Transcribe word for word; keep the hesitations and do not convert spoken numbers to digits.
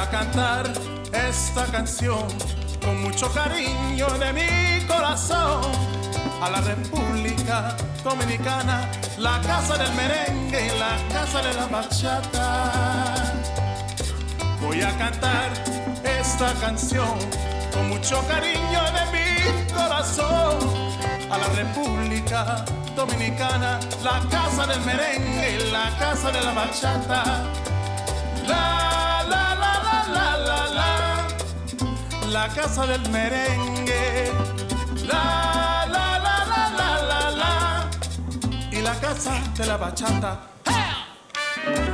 a cantar esta canción con mucho cariño de mi corazón a la República Dominicana, la casa del merengue y la casa de la bachata. Voy a cantar esta canción con mucho cariño de mi corazón a la República Dominicana, la casa del merengue y la casa de la bachata. La, la, la, la, la, la, la, la casa del merengue. La, la, la, la, la, la, la, y la casa de la bachata. ¡Hey!